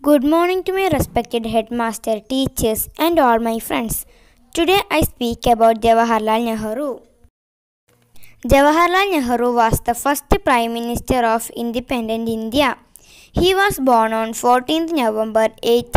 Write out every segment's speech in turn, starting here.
Good morning to my respected headmaster, teachers, and all my friends. Today I speak about Jawaharlal Nehru. Jawaharlal Nehru was the first Prime Minister of independent India. He was born on 14th November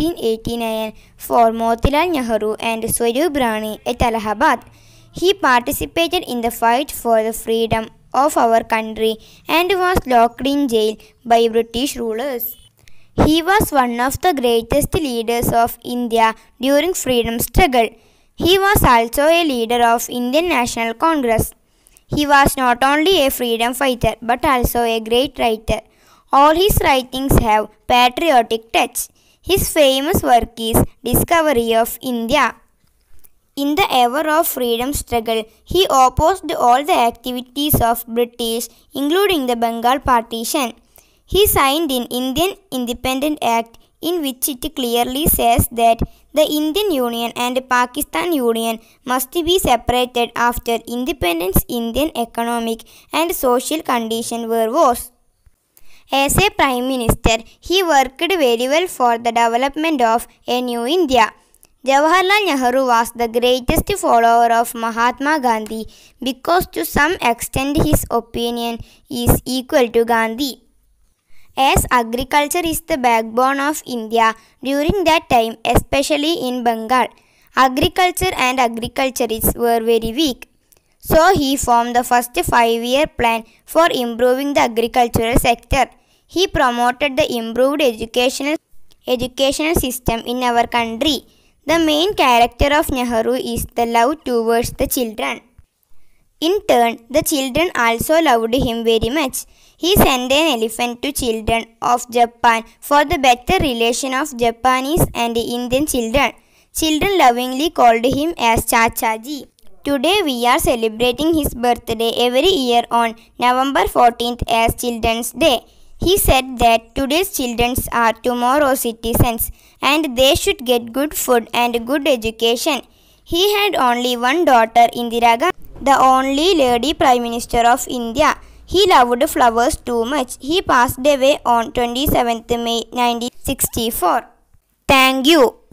1889 for Motilal Nehru and Swaroob Rani at Allahabad. He participated in the fight for the freedom of our country and was locked in jail by British rulers. He was one of the greatest leaders of India during freedom struggle. He was also a leader of Indian National Congress. He was not only a freedom fighter but also a great writer. All his writings have patriotic touch. His famous work is Discovery of India. In the era of freedom struggle, he opposed all the activities of British, including the Bengal partition. He signed an Indian Independence Act in which it clearly says that the Indian Union and Pakistan Union must be separated after independence. Indian economic and social conditions were worse. As a Prime Minister, he worked very well for the development of a new India. Jawaharlal Nehru was the greatest follower of Mahatma Gandhi because to some extent his opinion is equal to Gandhi. As agriculture is the backbone of India during that time, especially in Bengal, agriculture and agriculturists were very weak. So he formed the first 5-year plan for improving the agricultural sector. He promoted the improved educational system in our country. The main character of Nehru is the love towards the children. In turn, the children also loved him very much. He sent an elephant to children of Japan for the better relation of Japanese and Indian children. Children lovingly called him as Chachaji. Today we are celebrating his birthday every year on November 14th as Children's Day. He said that today's children are tomorrow's citizens and they should get good food and good education. He had only one daughter, Indira Gandhi, the only lady Prime Minister of India. He loved flowers too much. He passed away on 27th May 1964. Thank you.